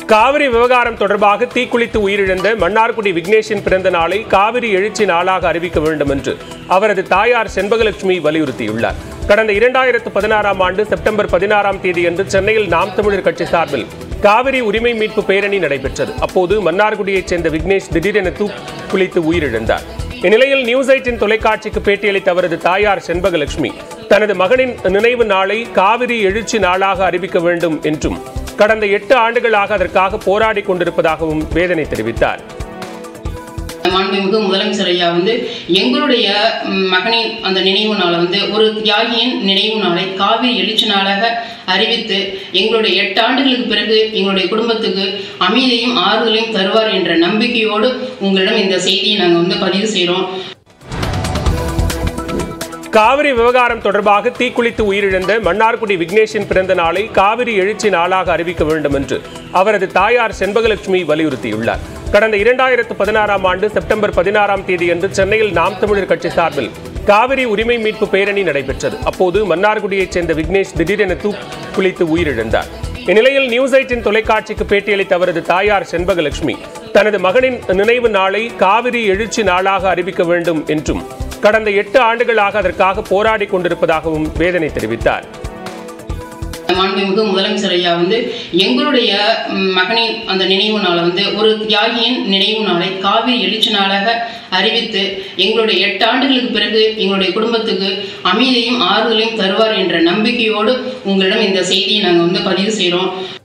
காவிரி விவகாரம் தொடர்பாக தீக்குளித்து உயிரிழந்த மன்னார்குடி விக்னேஷின் பிறந்த நாளை காவிரி எழுச்சி நாளாக அறிவிக்க வேண்டும் என்று அவரது தாயார் செண்பகலட்சுமி வலியுறுத்தியுள்ளார். கடந்த 2016ஆம் ஆண்டு செப்டம்பர் 16ஆம் தேதியன்று சென்னையில் நாம் தமிழர் கட்சி சார்பில் காவிரி உரிமை மீட்பு பேரணி நடைபெற்றது. அப்போது மன்னார்குடியைச் சேர்ந்த விக்னேஷ் திடீரென தீக்குளித்து உயிரிழந்தார். இந்நிலையில் நியூஸ் 18 தொலைக்காட்சிக்கு பேட்டியளித்த அவரது தாயார் செண்பகலட்சுமி தனது மகனின் நினைவு நாளை காவிரி எழுச்சி நாளாக அறிவிக்க வேண்டும் என்றும் கடந்த 8 ஆண்டுகளாக அதற்காக போராடி கொண்டிருப்பதாகவும் வேதனை தெரிவித்தார். மாண்புமிகு முதலமைச்சர் ஐயா எங்களுடைய மகனின் அந்த நினைவு நாளை ஒரு தியாகியின் நினைவு நாளை காவிரி எழுச்சி நாளாக அறிவித்து எங்களுடைய 8 ஆண்டுகளுக்கு பிறகு எங்களுடைய குடும்பத்துக்கு அமைதியையும் ஆறுதலையும் தருவார் என்ற நம்பிக்கையோடு உங்களிடம் இந்த செய்தியை நாங்கள் பதிவு செய்கிறோம். காவிரி விவகாரம் தொடர்பாக தீக்குளித்து உயிரிழந்த மன்னார்குடி விக்னேஷின் பிறந்த நாளை காவிரி எழுச்சி நாளாக அறிவிக்க வேண்டும் என்று அவரது தாயார் செண்பகலட்சுமி வலியுறுத்தியுள்ளார். கடந்த 2016ஆம் ஆண்டு செப்டம்பர் 16ஆம் தேதியன்று சென்னையில் நாம் தமிழர் கட்சி சார்பில் காவிரி உரிமை மீட்பு பேரணி நடைபெற்றது. அப்போது மன்னார்குடியைச் சேர்ந்த விக்னேஷ் திடீரென தீக்குளித்து உயிரிழந்தார். இந்நிலையில் நியூஸ் 18 தொலைக்காட்சிக்கு பேட்டியளித்த அவரது தாயார் செண்பகலட்சுமி தனது மகனின் நினைவு நாளை காவிரி எழுச்சி நாளாக அறிவிக்க வேண்டும் என்றும் கடந்த 8 ஆண்டுகளாக அதற்காக போராடி கொண்டிருப்பதாகவும் வேதனை தெரிவித்தார். மாண்புமிகு முதலமைச்சர் ஐயா எங்களுடைய மகனின் அந்த நினைவு நாளை ஒரு தியாகியின் நினைவு நாளை காவிரி எழுச்சி நாளாக அறிவித்து எங்களுடைய 8 ஆண்டுகளுக்கு பிறகு எங்களுடைய குடும்பத்துக்கு அமைதியையும் ஆறுதலையும் தருவார் என்ற நம்பிக்கையோடு உங்களிடம் இந்த செய்தியை நாங்கள் பதிவு செய்கிறோம்.